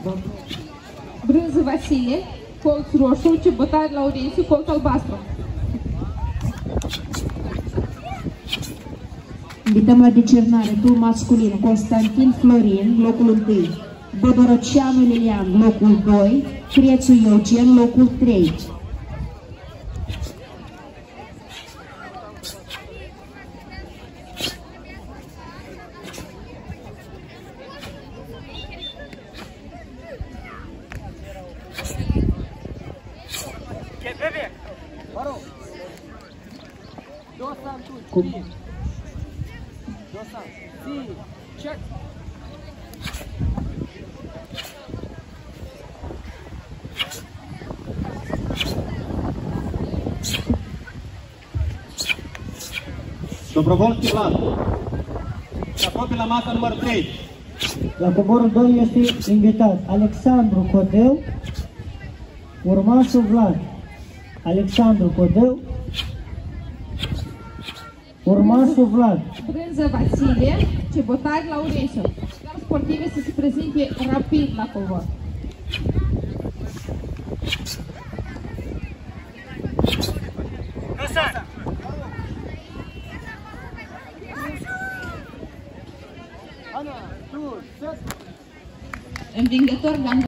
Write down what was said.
Brânză Vasile, colț roșu, Ciobotari Laurențiu, colț albastru. Invităm la decernare tur masculin Constantin Florin, locul 1, Bodorăceanu Lilian, locul 2, Crețu Eugen, locul 3. Dobrovolski Vlad. Se apropie la masa numărul 3. La coborul 2 este invitat Alexandru Codeu, urmașul Vlad. Alexandru Codeu, urmașul Vlad. Brânză Vasile, Ciobotari Laurențiu. Dar sportive să se prezinte rapid la covor. Învingător